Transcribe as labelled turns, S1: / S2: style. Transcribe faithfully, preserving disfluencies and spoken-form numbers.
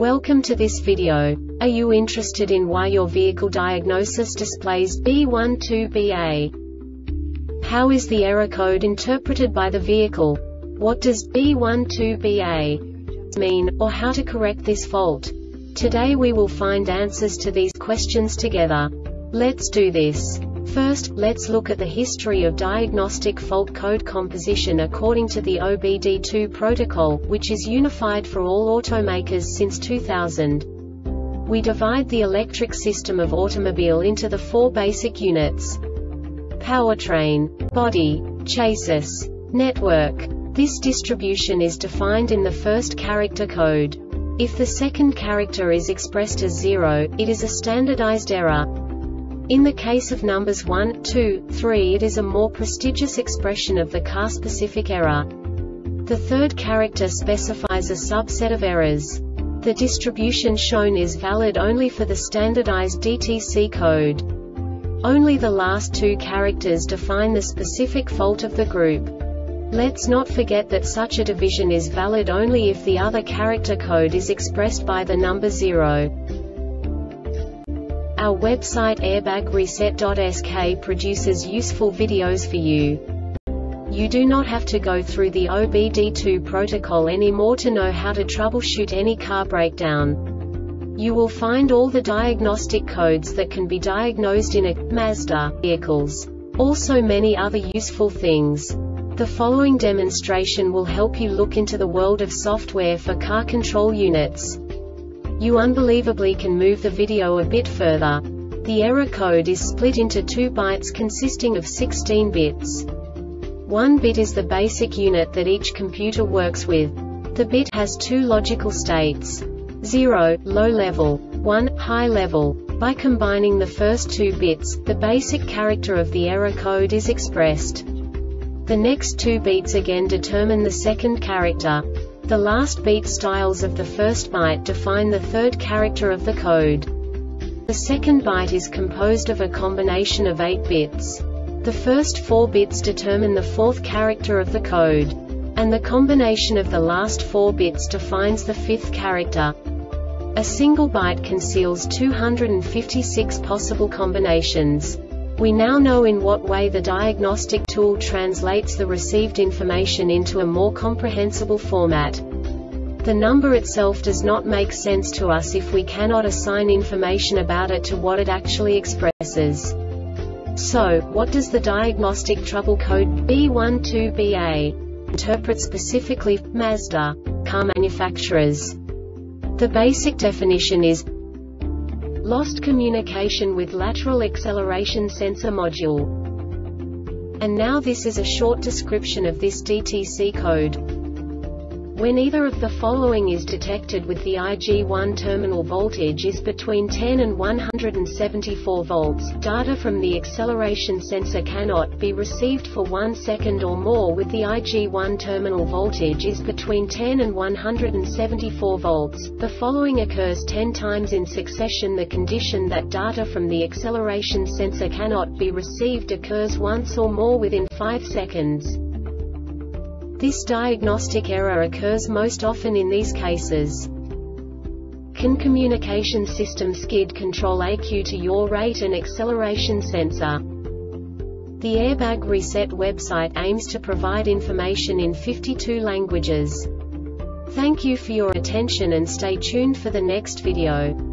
S1: Welcome to this video. Are you interested in why your vehicle diagnosis displays B one two B A? How is the error code interpreted by the vehicle? What does B one two B A mean, or how to correct this fault? Today we will find answers to these questions together. Let's do this. First, let's look at the history of diagnostic fault code composition according to the O B D two protocol, which is unified for all automakers since two thousand. We divide the electric system of automobile into the four basic units: powertrain, body, chassis, network. This distribution is defined in the first character code. If the second character is expressed as zero, it is a standardized error. In the case of numbers one, two, three, it is a more prestigious expression of the car-specific error. The third character specifies a subset of errors. The distribution shown is valid only for the standardized D T C code. Only the last two characters define the specific fault of the group. Let's not forget that such a division is valid only if the other character code is expressed by the number zero. Our website airbag reset dot S K produces useful videos for you. You do not have to go through the O B D two protocol anymore to know how to troubleshoot any car breakdown. You will find all the diagnostic codes that can be diagnosed in a Mazda vehicles. Also many other useful things. The following demonstration will help you look into the world of software for car control units. You unbelievably can move the video a bit further. The error code is split into two bytes consisting of sixteen bits. One bit is the basic unit that each computer works with. The bit has two logical states: zero, low level, one, high level. By combining the first two bits, the basic character of the error code is expressed. The next two beats again determine the second character. The last beat styles of the first byte define the third character of the code. The second byte is composed of a combination of eight bits. The first four bits determine the fourth character of the code. And the combination of the last four bits defines the fifth character. A single byte conceals two hundred fifty-six possible combinations. We now know in what way the diagnostic tool translates the received information into a more comprehensible format. The number itself does not make sense to us if we cannot assign information about it to what it actually expresses. So, what does the diagnostic trouble code B one two B A interpret specifically for Mazda car manufacturers? The basic definition is lost communication with lateral acceleration sensor module. And now this is a short description of this D T C code. When either of the following is detected with the I G one terminal voltage is between ten and one hundred seventy-four volts, data from the acceleration sensor cannot be received for one second or more. With the I G one terminal voltage is between ten and one hundred seventy-four volts, the following occurs ten times in succession. The condition that data from the acceleration sensor cannot be received occurs once or more within five seconds. This diagnostic error occurs most often in these cases. Can communication system skid control A Q to yaw rate and acceleration sensor? The Airbag Reset website aims to provide information in fifty-two languages. Thank you for your attention and stay tuned for the next video.